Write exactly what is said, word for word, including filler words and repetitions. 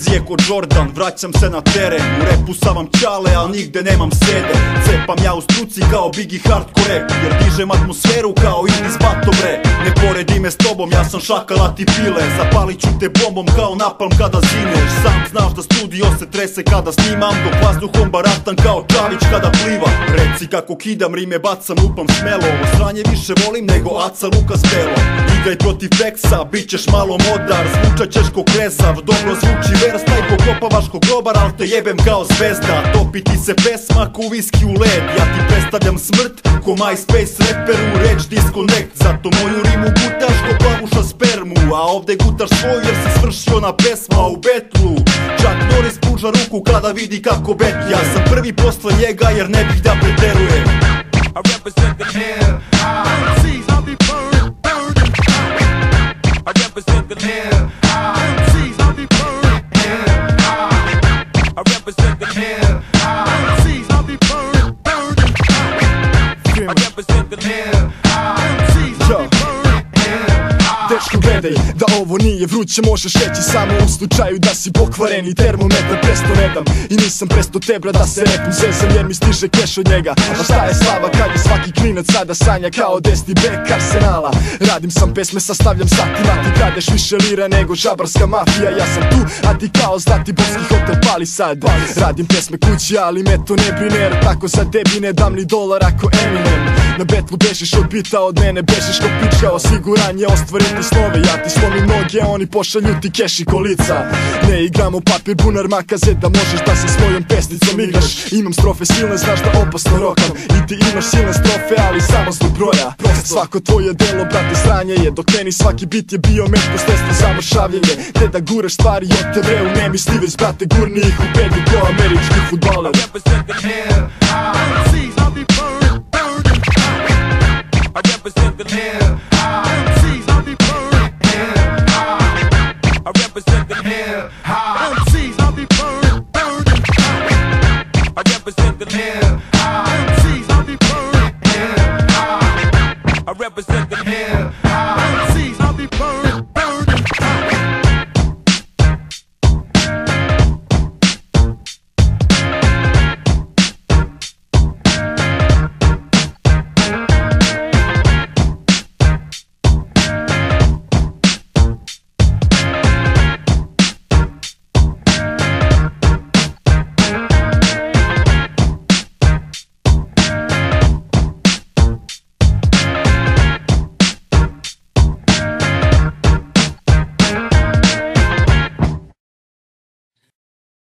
je ko Jordan, vraćam se na teren. U repu sam vam ćale, al nigde nemam sede. Cepam ja u struci kao Biggie Hardcore rap, jer dižem atmosferu kao Indis Bato bre. Ne poredi me s tobom, ja sam šakala ti pile. Zapalit ću te bombom kao napalm kada zineš. Sam znaš da studio se trese kada snimam, dok vazduhom baratam kao Čavić kada pliva. Reci kako kidam, rime bacam, lupam smelo. Ovo sranje više volim nego Aca Lukas Belo. Igraj protiv Teksa, bit ćeš malo modar. Zvučat ćeš ko krezav, dobro zvuči vers. Taj pokopavaš ko grobar, al te jebem kao zvezda. Topi ti se pesma ko viski u led. Ja ti predstavljam smrt ko MySpace reperu, reč disconnect. Zato moju rimu gutaš ko plavuša spermu, a ovde gutaš svoju jer si svršio na pesma u betlu. Čak Norris pruža ruku kada vidi kako bet. Ja sam prvi posle njega jer ne bih da preterujem. I represent the hip hop. M Cs, I'll be burned, burned and hot. I represent the hip hop. M Cs, I'll be burned, hip hop. I represent the hip hop. M Cs, I'll be burned, burned and hot. I represent the hip hop. M Cs, I'll be burned, hip hop. Dečko gledaj, da ovo nije vruće možeš reći samo u slučaju da si pokvaren i termometar presto ne dam. I nisam presto tebra da se repom zezam jer mi stiže keš od njega. A šta je slava kad je svaki klinac sada sanja kao desni bek Arsenala. Radim sam pesme, sastavljam satima, ti kradeš više lira nego žabarska mafija. Ja sam tu, a ti kao zlati boski hotel pali sad. Radim pesme kući, ali me to ne brine jer tako za tebi ne dam ni dolar ako Eminem. Na betlu bežiš od bita, od mene bežiš ko pička. Osiguran je ostvariti snove, ja ti slomim noge, oni pošalju ti keš i kolica. Ne igramo papir, bunar, makaze, da možeš da se svojom pesnicom igraš. Imam strofe silne, znaš da opasno rokam. I ti imaš silne strofe, ali samo zbog broja. Svako tvoje delo, brate, sranje je, dok meni svaki bit je bio metko sredstvo za mršavljenje. Te da guraš stvari od tebe u ne misli, već brate gurni ih u pedu ko američki fudbaler. I represent the hip hop. M Cs, I'll be burned, burned and hot. I represent the hip hop. M Cs, I'll be burned, hip hop. I represent the hip hop. M Cs, I'll be burned, burned and hot. I represent the hip hop.